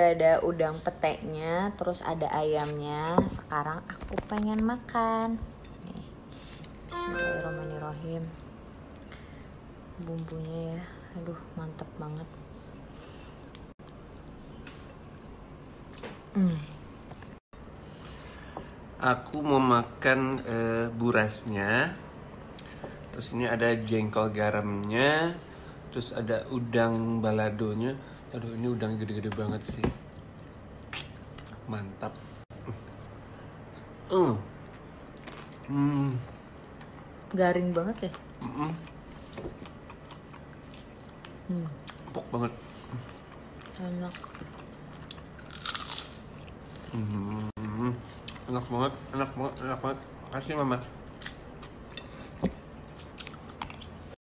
udah ada udang petenya, terus ada ayamnya. Sekarang aku pengen makan. Nih. Bismillahirrahmanirrahim. Bumbunya ya, aduh mantap banget. Aku mau makan burasnya. Terus ini ada jengkol garamnya. Terus ada udang baladonya. Aduh, ini udang gede-gede banget sih. Mantap. Garing banget ya. Empuk banget. Enak. Enak banget. Makasih Mama.